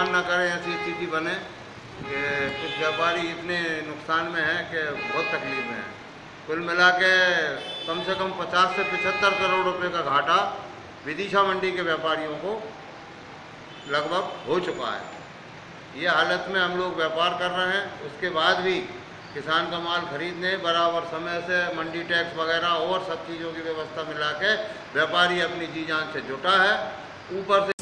भगवान ना करे ऐसी स्थिति बने कि कुछ व्यापारी इतने नुकसान में हैं कि बहुत तकलीफ में हैं। कुल मिला के कम से कम 50 से 75 करोड़ रुपए का घाटा विदिशा मंडी के व्यापारियों को लगभग हो चुका है। ये हालत में हम लोग व्यापार कर रहे हैं, उसके बाद भी किसान का माल खरीदने बराबर समय से मंडी टैक्स वगैरह और सब चीज़ों की व्यवस्था मिला के व्यापारी अपनी जी जान से जुटा है। ऊपर से